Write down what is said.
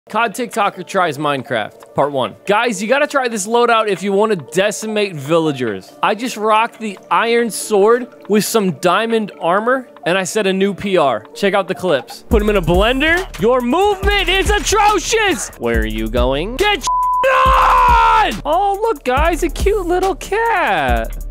COD TikToker tries Minecraft, part 1. Guys, you gotta try this loadout if you want to decimate villagers. I just rocked the iron sword with some diamond armor, and I set a new PR. Check out the clips. Put them in a blender. Your movement is atrocious! Where are you going? Get on! Oh, look, guys, a cute little cat.